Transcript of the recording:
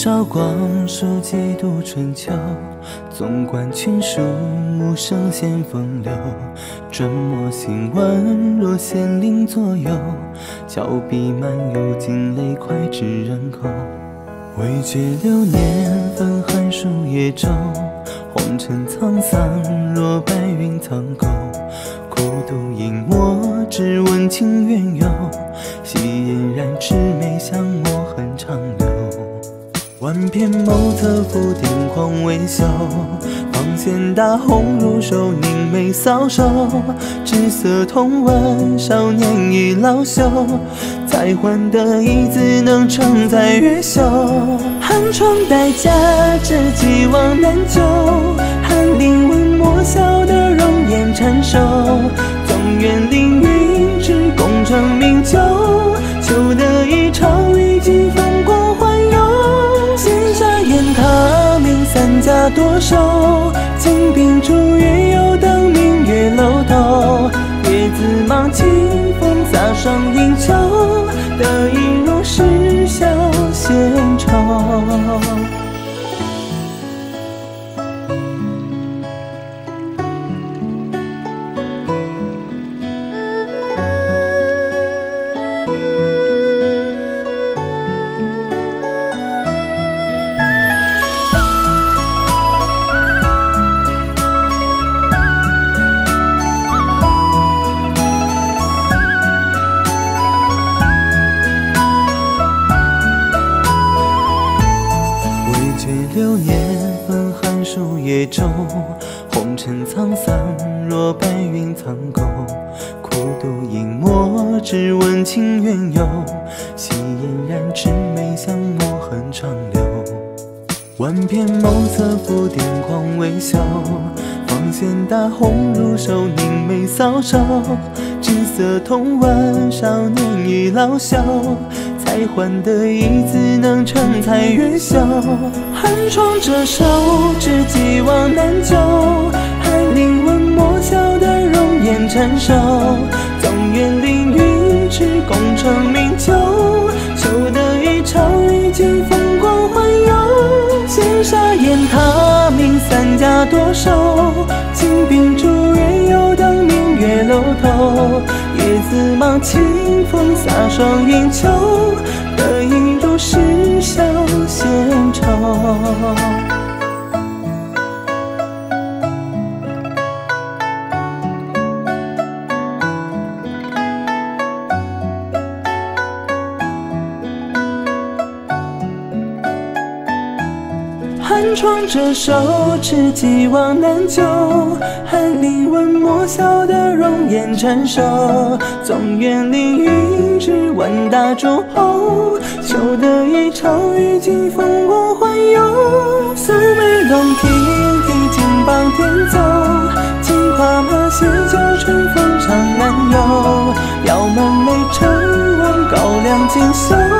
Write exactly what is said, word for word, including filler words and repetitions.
韶光书几度春秋，纵观群书无声先风流。转墨行文若仙灵左右，峭壁漫游惊雷脍炙人口。未觉流年分寒暑夜昼，红尘沧桑若白云苍狗。孤独隐没只闻情缘由，夕嫣然魑魅香墨痕长留。万篇眸侧浮点狂微秀，芳线大红入手，凝眉搔首。纸色同文，少年已老朽，才换得一字能承载越秀。寒窗待嫁，知己望难救，寒林闻墨笑的容颜缠手。总愿凌云志，功成名就，求得一朝雨尽风光环游。闲暇宴他明三家多收，金宾烛月又等明月楼头。叶子忙清风洒霜映秋，得意若是小闲愁。流年分寒暑夜昼，红尘沧桑若白云苍狗。孤独隐没只闻情缘由，夕嫣然魑魅香墨痕长留。万篇眸侧浮点狂微秀，芳线大红入手，凝眉搔首。纸色同文，少年已老朽，才换得一字能承载越秀。寒窗折手，知己望难救，寒林闻墨笑的容颜缠手。总愿凌云志，功成名就，求得一朝雨尽风光环游。闲暇宴他明三家多收，金宾烛月又等明月楼头。叶子忙清风洒霜映秋，得意如是小闲愁。寒窗折手，知己望难救，寒林闻墨笑的容颜缠手。总愿凌云志，万大诸侯，求得一朝雨尽风光环游。素眉龙庭，提金榜天奏，金跨马携酒，春风长南游。遥满美城，望高粱锦绣。